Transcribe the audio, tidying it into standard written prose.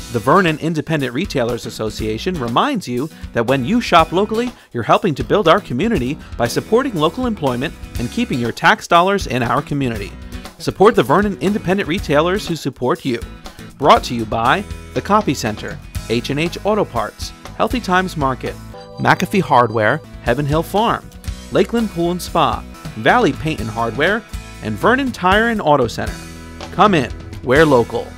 The Vernon Independent Retailers Association reminds you that when you shop locally, you're helping to build our community by supporting local employment and keeping your tax dollars in our community. Support the Vernon Independent Retailers who support you. Brought to you by The Copy Center, H&H Auto Parts, Healthy Times Market, McAfee Hardware, Heaven Hill Farm, Lakeland Pool and Spa, Valley Paint and Hardware, and Vernon Tire and Auto Center. Come in, we're local.